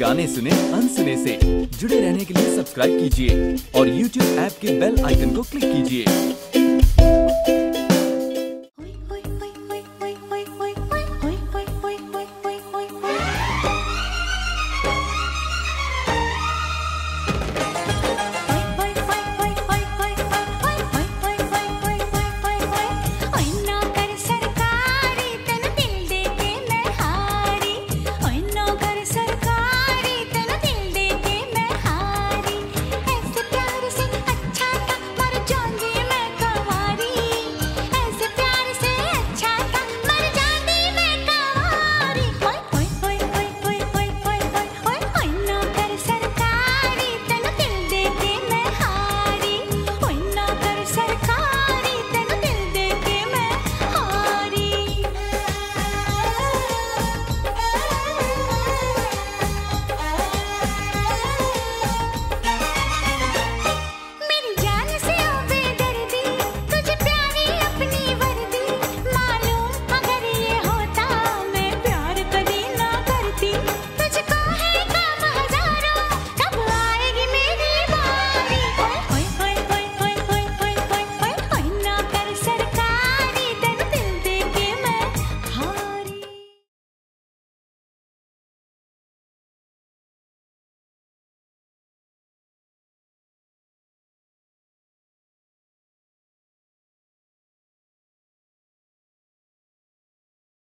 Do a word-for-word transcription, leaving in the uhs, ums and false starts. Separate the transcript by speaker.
Speaker 1: गाने सुने अनसुने से। जुड़े रहने के लिए सब्सक्राइब कीजिए और यूट्यूब ऐप के बेल आइकन को क्लिक कीजिए।